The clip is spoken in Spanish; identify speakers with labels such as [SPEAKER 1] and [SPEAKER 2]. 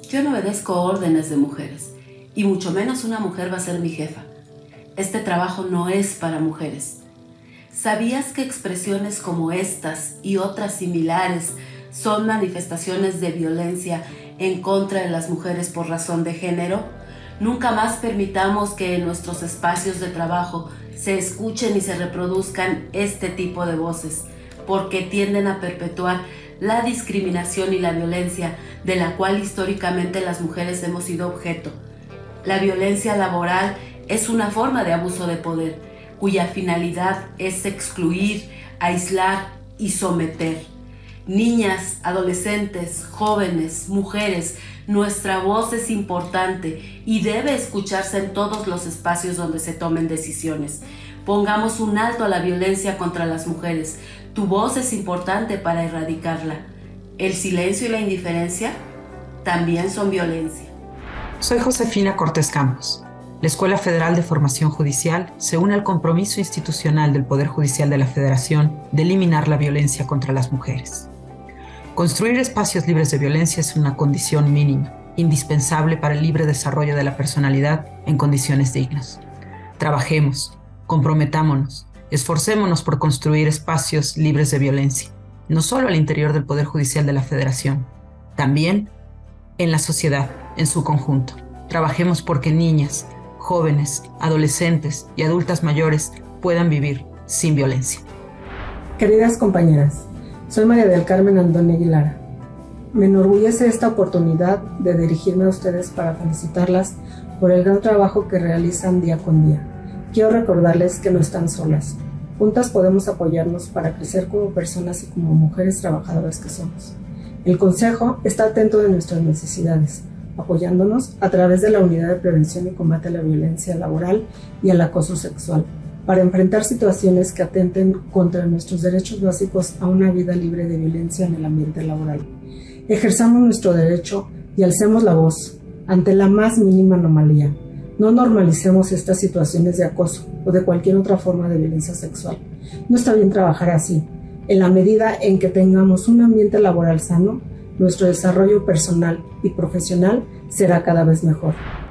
[SPEAKER 1] Yo no obedezco órdenes de mujeres, y mucho menos una mujer va a ser mi jefa. Este trabajo no es para mujeres. ¿Sabías que expresiones como estas y otras similares son manifestaciones de violencia en contra de las mujeres por razón de género? Nunca más permitamos que en nuestros espacios de trabajo se escuchen y se reproduzcan este tipo de voces, porque tienden a perpetuar la discriminación y la violencia de la cual históricamente las mujeres hemos sido objeto. La violencia laboral es una forma de abuso de poder, cuya finalidad es excluir, aislar y someter. Niñas, adolescentes, jóvenes, mujeres, nuestra voz es importante y debe escucharse en todos los espacios donde se tomen decisiones. Pongamos un alto a la violencia contra las mujeres. Tu voz es importante para erradicarla. El silencio y la indiferencia también son violencia.
[SPEAKER 2] Soy Josefina Cortés Campos. La Escuela Federal de Formación Judicial se une al compromiso institucional del Poder Judicial de la Federación de eliminar la violencia contra las mujeres. Construir espacios libres de violencia es una condición mínima, indispensable para el libre desarrollo de la personalidad en condiciones dignas. Trabajemos, comprometámonos, esforcémonos por construir espacios libres de violencia, no solo al interior del Poder Judicial de la Federación, también en la sociedad en su conjunto. Trabajemos porque niñas, jóvenes, adolescentes y adultas mayores puedan vivir sin violencia.
[SPEAKER 3] Queridas compañeras, soy María del Carmen Andoni Aguilar. Me enorgullece esta oportunidad de dirigirme a ustedes para felicitarlas por el gran trabajo que realizan día con día. Quiero recordarles que no están solas. Juntas podemos apoyarnos para crecer como personas y como mujeres trabajadoras que somos. El Consejo está atento de nuestras necesidades, apoyándonos a través de la Unidad de Prevención y Combate a la Violencia Laboral y al Acoso Sexual, para enfrentar situaciones que atenten contra nuestros derechos básicos a una vida libre de violencia en el ambiente laboral. Ejerzamos nuestro derecho y alcemos la voz ante la más mínima anomalía. No normalicemos estas situaciones de acoso o de cualquier otra forma de violencia sexual. No está bien trabajar así. En la medida en que tengamos un ambiente laboral sano, nuestro desarrollo personal y profesional será cada vez mejor.